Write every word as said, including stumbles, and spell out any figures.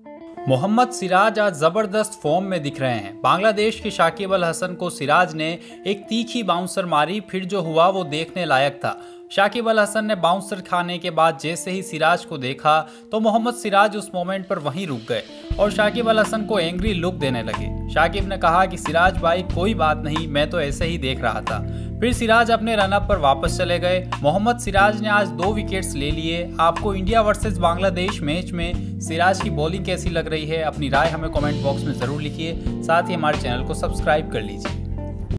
मोहम्मद सिराज आज जबरदस्त फॉर्म में दिख रहे हैं। बांग्लादेश के शाकिब अल हसन को सिराज ने एक तीखी बाउंसर मारी, फिर जो हुआ वो देखने लायक था। शाकिब अल हसन ने बाउंसर खाने के बाद जैसे ही सिराज को देखा तो मोहम्मद सिराज उस मोमेंट पर वहीं रुक गए और शाकिब अल हसन को एंग्री लुक देने लगे। शाकिब ने कहा कि सिराज भाई कोई बात नहीं, मैं तो ऐसे ही देख रहा था। फिर सिराज अपने रनअप पर वापस चले गए। मोहम्मद सिराज ने आज दो विकेट्स ले लिए। आपको इंडिया वर्सेस बांग्लादेश मैच में सिराज की बॉलिंग कैसी लग रही है? अपनी राय हमें कमेंट बॉक्स में ज़रूर लिखिए। साथ ही हमारे चैनल को सब्सक्राइब कर लीजिए।